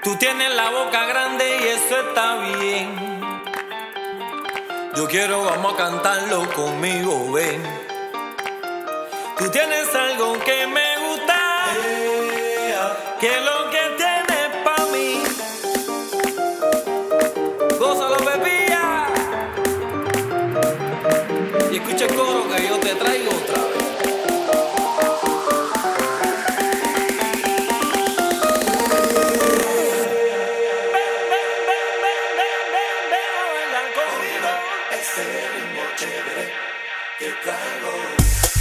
Tú tienes la boca grande y eso está bien. Yo quiero, vamos a cantarlo conmigo, ven. Tú tienes algo que me gusta, que lo que tienes pa' mí. Gózalo, Pepilla. Y escucha el coro que yo te traigo otra vez. Ese ritmo chévere que traigo.